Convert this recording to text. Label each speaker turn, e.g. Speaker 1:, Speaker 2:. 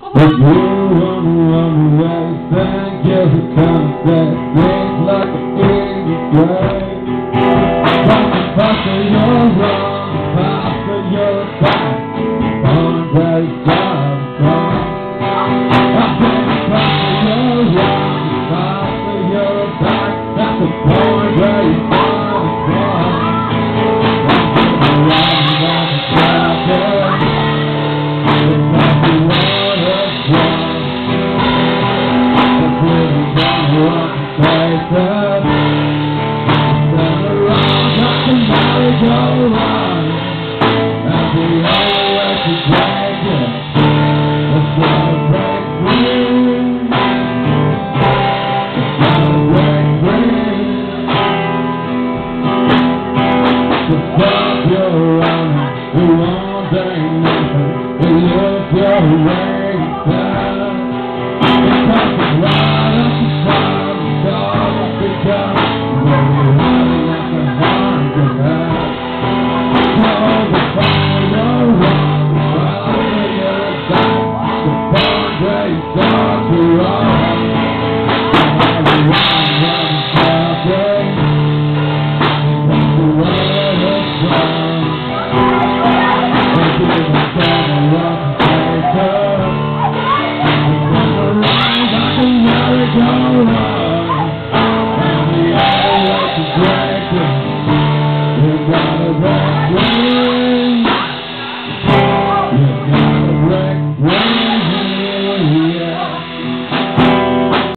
Speaker 1: If you run away, thank you for coming back. Things like an easy grave. Papa, you're wrong. Papa, you're bad.